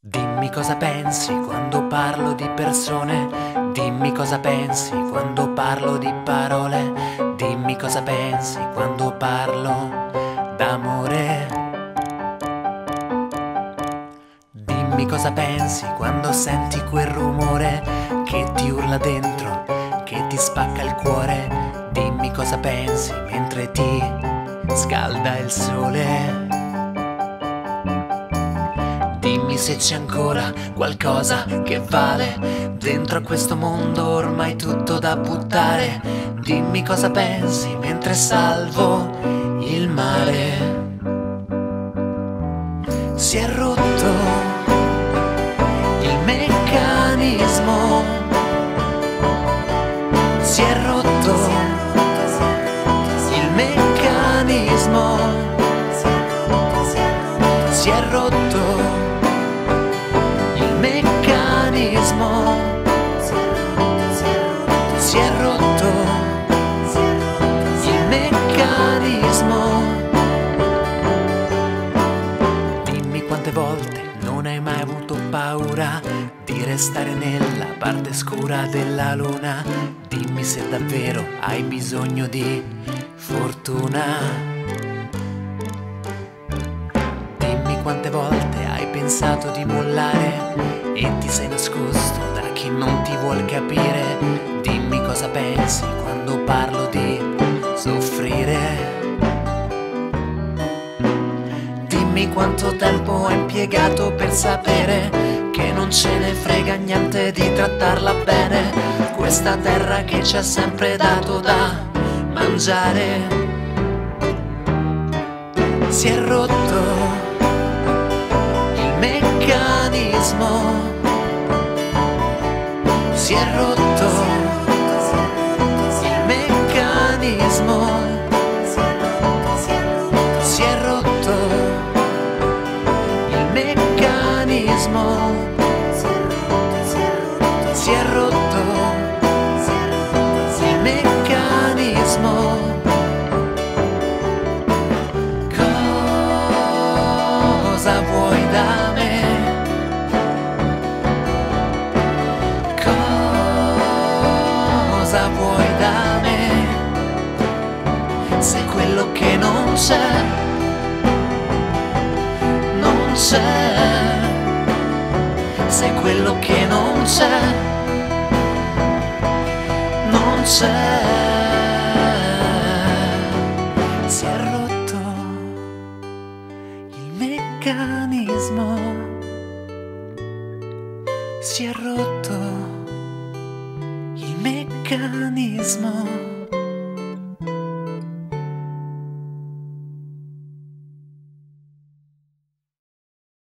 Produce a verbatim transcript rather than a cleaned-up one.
Dimmi cosa pensi quando parlo di persone, dimmi cosa pensi quando parlo di parole, dimmi cosa pensi quando parlo d'amore. Dimmi cosa pensi quando senti quel rumore che ti urla dentro, che ti spacca il cuore. Dimmi cosa pensi mentre ti scalda il sole. Dimmi se c'è ancora qualcosa che vale dentro a questo mondo ormai tutto da buttare. Dimmi cosa pensi mentre salvo il mare. Si è rotto il meccanismo, si è rotto il meccanismo, si è rotto il meccanismo, si è rotto il meccanismo. Dimmi quante volte non hai mai avuto paura di restare nella parte scura della luna. Dimmi se davvero hai bisogno di fortuna. Dimmi quante volte hai pensato di mollare e ti sei nascosto da chi non ti vuol capire. Dimmi cosa pensi quando parlo di soffrire. Dimmi quanto tempo hai impiegato per sapere che non ce ne frega niente di trattarla bene, questa terra che ci ha sempre dato da mangiare. Si è rotto il meccanismo, si è rotto il meccanismo, si è rotto il meccanismo, si è rotto il meccanismo. Cosa vuoi da me? Cosa vuoi da me? Se quello che non c'è, non c'è. Se quello che non c'è, non c'è. Si è rotto il meccanismo, si è rotto il meccanismo.